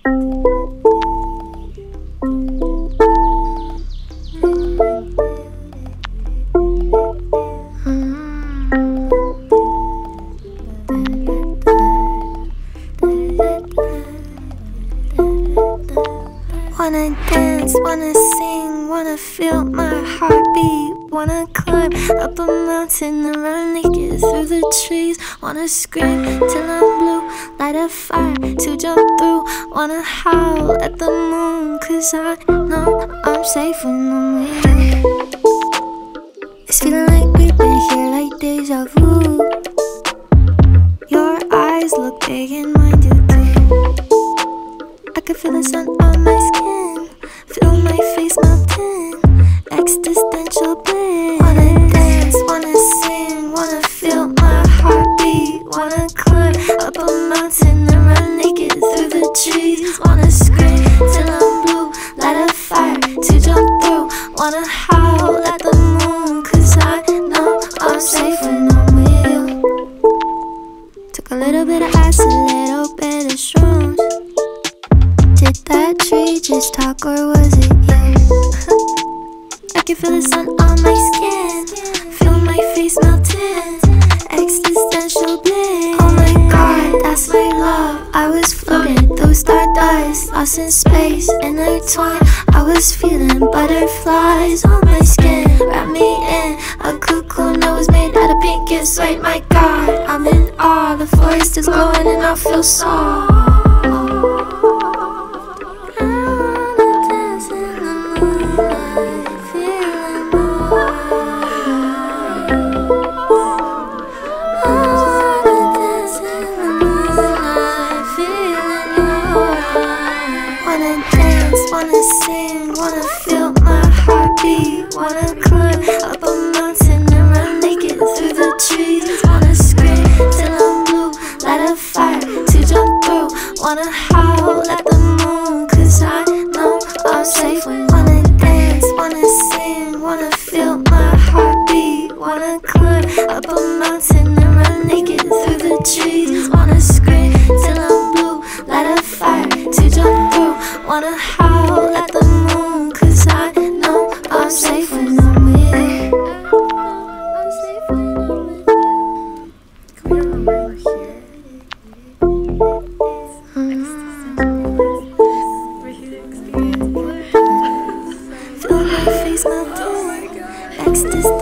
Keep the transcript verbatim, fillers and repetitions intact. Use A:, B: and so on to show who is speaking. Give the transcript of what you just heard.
A: Wanna dance, wanna sing, wanna feel my heartbeat. Wanna climb up a mountain and run naked through the trees. Wanna scream till I'm blue, light a fire to jump through. Wanna howl at the moon, cause I know I'm safe when I'm with you. It's feeling like we've been here, like deja vu. Your eyes look big and mine do too. I can feel the sun on my skin, feel my face melting, existential bliss. Wanna dance, wanna sing, wanna feel my heartbeat. Wanna climb up a mountain and run naked through the trees. Wanna scream till I'm blue, light a fire to jump through. Wanna howl at the moon, cause I know I'm safe when I'm with you. Took a little bit of acid, a little bit of shrooms. Did that tree just talk or was it you? I can feel the sun on my skin, feel my face melting, existential bliss. Oh my god, that's my love. I was floating through stardust, lost in space, intertwined. I was feeling butterflies on my skin, wrap me in a cocoon that was made out of pink and white. My god, I'm in awe. The forest is glowing and I feel so. Wanna sing, wanna feel my heartbeat. Wanna climb up a mountain and run naked through the trees. Wanna scream till I'm blue, light a fire to jump through. Wanna howl at the moon, cause I know I'm safe when. Wanna dance, wanna sing, wanna feel my heartbeat. Wanna climb up a mountain and run naked through the trees. Wanna scream till I'm blue, light a fire to jump through. Wanna howl at the moon, cause I know I'm safe when I'm with you. I'm safe when I'm with you. Can we have a mile here? We're here to experience. Feel my face melting, ecstasy.